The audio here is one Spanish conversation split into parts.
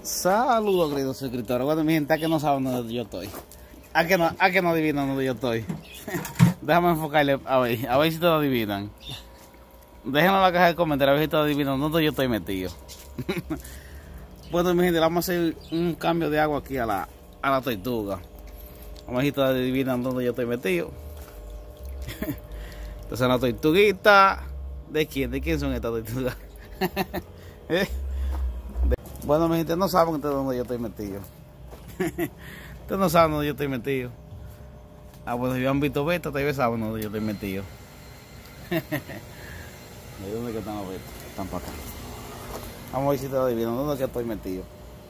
Saludos, queridos suscriptores. Bueno, mi gente, a que no saben dónde yo estoy. A que no adivinan dónde yo estoy. Déjame enfocarle a ver si te lo adivinan. Déjenlo en la caja de comentarios a ver si te lo adivinan dónde yo estoy metido. Bueno, mi gente, vamos a hacer un cambio de agua aquí a la tortuga. Vamos a ver si te adivinan dónde yo estoy metido. Entonces, la tortuguita. ¿De quién? ¿De quién son estas tortugas? Bueno, mi gente, no saben dónde yo estoy metido. Ustedes no saben dónde yo estoy metido. Ah, bueno, si han visto beta, tal vez saben dónde yo estoy metido. ¿De dónde que están los betas? Están para acá. Vamos a ver si te lo adivinan dónde es que estoy metido.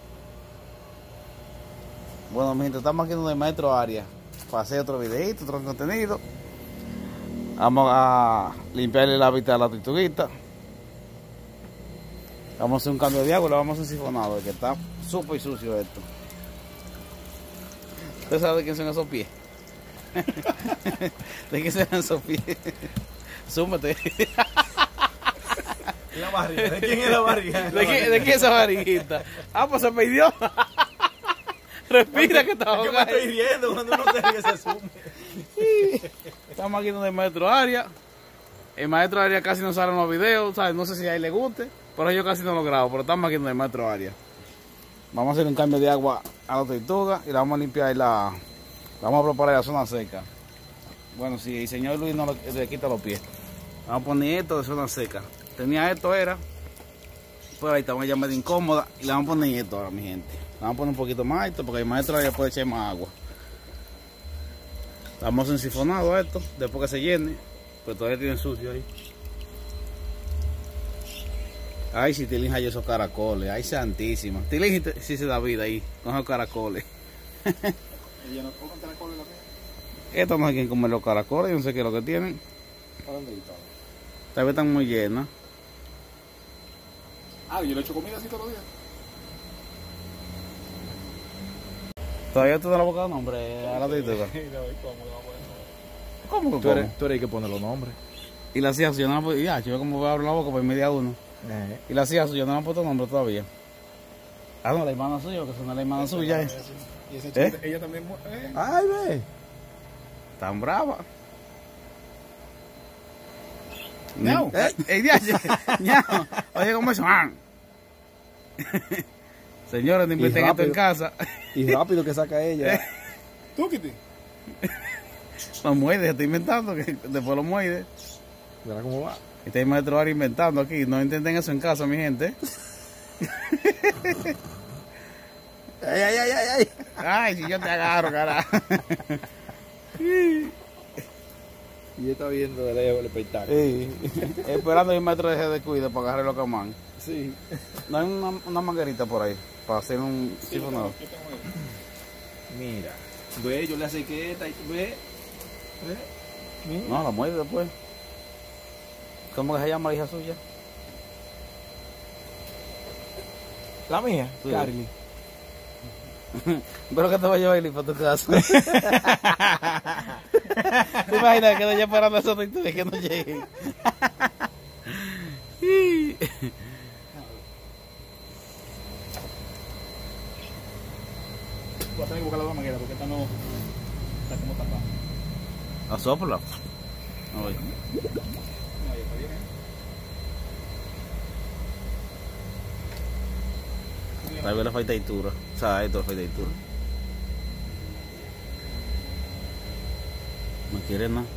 Bueno, mi gente, estamos aquí en el Maestro Arias para hacer otro videito, otro contenido. Vamos a limpiarle el hábitat a la tortuguita. Vamos a hacer un cambio de agua y lo vamos a hacer sifonado, porque está súper sucio esto. ¿Usted sabe de quién son esos pies? ¿De quién son esos pies? Súmate. La barriga, ¿de quién es la barriga? ¿De quién es esa barriguita? Ah, pues se perdió. Respira que está ahogado. Yo me estoy riendo cuando uno se ríe, se asume. Estamos aquí donde el Maestro Arias. El Maestro Arias casi no sale en los videos, ¿sabes? No sé si a él le guste, pero yo casi no lo grabo, pero estamos aquí donde el Maestro Arias. Vamos a hacer un cambio de agua a la tortuga y la vamos a limpiar la vamos a preparar la zona seca. Bueno, si el señor Luis no le quita los pies. Vamos a poner esto de zona seca. Tenía esto, pero ahí estamos ya medio incómoda y le vamos a poner esto ahora, mi gente. Le vamos a poner un poquito más esto porque el Maestro ya puede echar más agua. Estamos ensifonados esto, después que se llene, pues todavía tiene sucio ahí. Ay, si Tilín hay esos caracoles, ay santísima. Tilín sí se da vida ahí, con esos caracoles. ¿Ella no come caracoles la mía? Esto no hay quien comer los caracoles, yo no sé qué es lo que tienen. ¿Para dónde está? Tal vez están muy llenas. Ah, yo le echo comida así todos los días. Todavía tú no le vas a dar nombre a la tortuga. ¿Cómo que Tú eres el que pone los nombres. Y la hacía suya, no la puedo, ya, yo como voy a abrir la boca por media uno. Y la hacía suya, no le han puesto nombre todavía. Ah, no, la hermana suya, que son la hermana suya. Y esa chiquita, ella también. Ay, ve. Tan brava. No. No. Oye, ¿cómo es? Señores, no inventen esto en casa. Y rápido que saca ella. ¿Tú, Kitty? Lo muerde, estoy inventando, que después lo muerde. Verá cómo va. Y está el Maestro Arias inventando aquí. No intenten eso en casa, mi gente. Ay. Ay, si yo te agarro, carajo. Y ella está viendo de lejos el espectáculo. Sí. Esperando que el maestro deje de cuidar para agarrar los camán. Sí. No hay una manguerita por ahí para hacer un sifonado. Mira. Ve, yo le acerqué esta. Ve. No, la muerde después. ¿Cómo que se llama la hija suya? La mía, Sí. Carly. Pero que te va a llevar para tu casa. ¿Te imaginas que ella esperando a esos tortugas que no lleguen? Voy a tener que buscar la otra manguera porque esta no está como tapada. Asópala. Ay. No, ya está bien, Tal vez le falta altura. O sea, esto le falta altura. No quiere nada.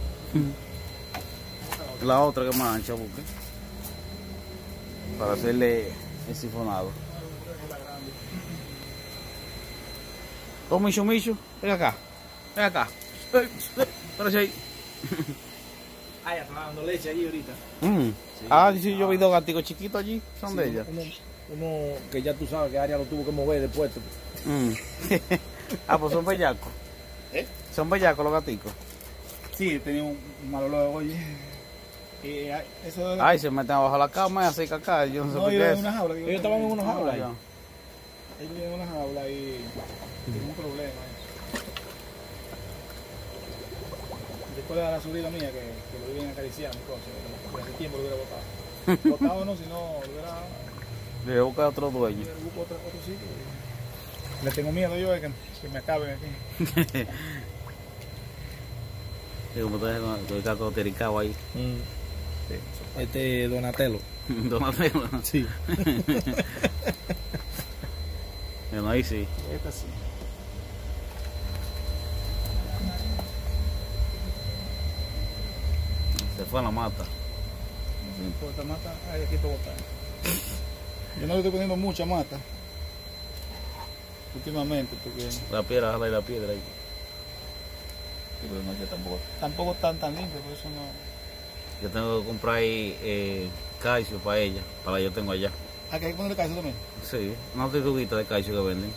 La otra que más ancha busque. Para hacerle el sifonado. Oh, Micho, ven acá. Ven acá. Espérate ahí. Ah, ya está dando leche allí ahorita. Sí. Ah, sí, yo vi dos gaticos chiquitos allí. Son de ella. Uno que ya tú sabes que Arias lo tuvo que mover de puesto. Ah, pues son bellacos. Son bellacos los gaticos. Sí, tenía un mal olor, oye. Eso Ay, se meten abajo de la cama y hacen caca. Yo no sé por qué es. Ellos estaban en una jaula. Ya. Ellos vivían en una jaula y tienen un problema. Después de la subida mía, que lo viven acariciando y cosas, hace tiempo lo hubiera botado. Botado no, si no, lo hubiera Le voy a buscar otro dueño. Yo busco otro sitio. Le tengo miedo yo de que me acaben aquí. Sí, como tú ves, con el gato tericado ahí. Sí. Este Donatello. Donatello. Sí. Bueno, ahí sí. Esta sí. Se fue a la mata. No importa, mata hay aquí para botar. Yo no le estoy poniendo mucha mata últimamente porque La piedra, jala y la piedra ahí. pero no, que tampoco tan limpio, por eso no. Yo tengo que comprar ahí calcio para ella, para yo tengo allá. Ah, que hay que ponerle calcio también. Sí, una tortuguita de calcio que venden.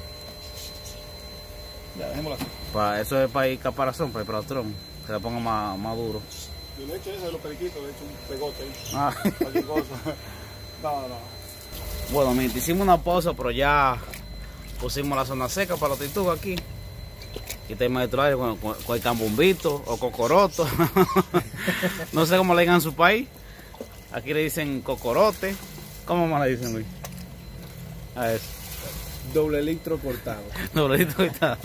Ya, dejémoslo así. Eso es para ir caparazón, para ir para el tron, que la ponga más duro. Yo le he hecho eso de los periquitos, le he hecho un pegote ahí. Ah. Cualquier cosa. No. Bueno, mira, hicimos una pausa, pero ya pusimos la zona seca para los tortugas aquí. Aquí está el maestro Aria con el cambumbito o cocoroto. No sé cómo le digan en su país. Aquí le dicen cocorote. ¿Cómo más le dicen, Luis? A eso. Doble litro cortado. Dobladito cortado.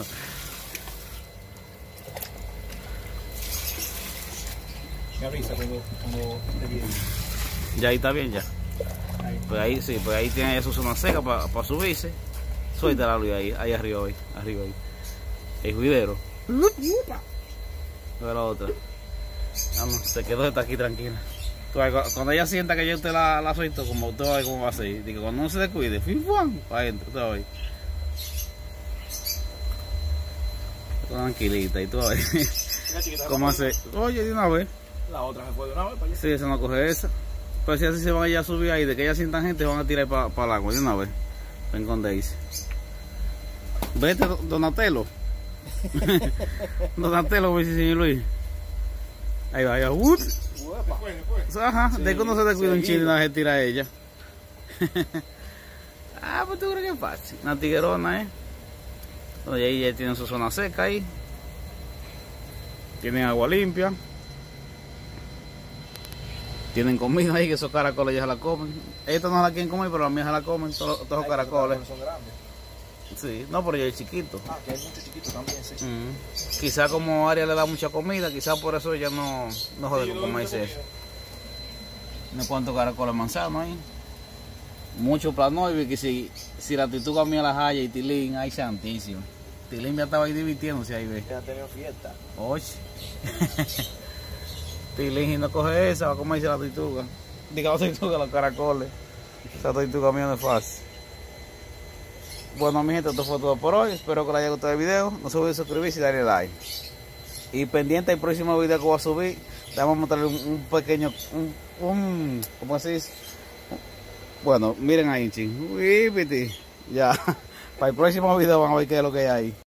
Me avisa cuando esté bien. Ya ahí está bien ya. Ahí. Pues ahí sí, pues ahí tiene su zona seca para subirse. Suéltala, Luis, ahí arriba ahí. El juidero. Ve la otra. Ah, no, se quedó esta aquí tranquila. Cuando ella sienta que yo usted la suelto, como usted va a ver cómo va a ser. Digo, cuando no se descuide, fin, fuan, para adentro, usted va a ver. Tranquilita, y tú a ver. ¿Cómo hace? Oye, de una vez. La otra se fue de una vez para allá. Sí, esa no coge esa. Pero si así se van allá a subir ahí, de que ella sientan gente, van a tirar para el agua de una vez. Ven con Daisy. Vete, Donatello. Donatello, me dice señor Luis. Ahí va. Después. Ajá, Sí, de que uno se descuida un seguido. chile y no se tira a ella. Ah, pues tú crees que es fácil. Una tiguerona, Oye, ahí ya tienen su zona seca ahí. Tienen agua limpia. Tienen comida ahí, que esos caracoles ya se la comen. Estos no la quieren comer, pero las mías se la comen, todos los caracoles. Son grandes. Sí, no, pero yo es chiquito. Ah, que hay muchos chiquitos también, sí. Quizá como Aria le da mucha comida, quizá por eso ella no jode con comerse eso. No cuántos caracoles manzanos ahí. Mucho planoides, que si la tortuga mía la haya y Tilín, ay santísimo. Tilín ya estaba ahí divirtiéndose ahí, ve. Ya han tenido fiesta. Oye. Tilín, si no coge esa, va a comerse la tortuga. Diga la tortuga, los caracoles. Esa tortuga mía no es fácil. Bueno, mi gente, esto fue todo por hoy. Espero que les haya gustado el video. No se olviden suscribirse y darle like. Y pendiente del próximo video que voy a subir, le vamos a mostrar un pequeño, ¿cómo se dice? Bueno, miren ahí, ching. Ya. Para el próximo video van a ver qué es lo que hay ahí.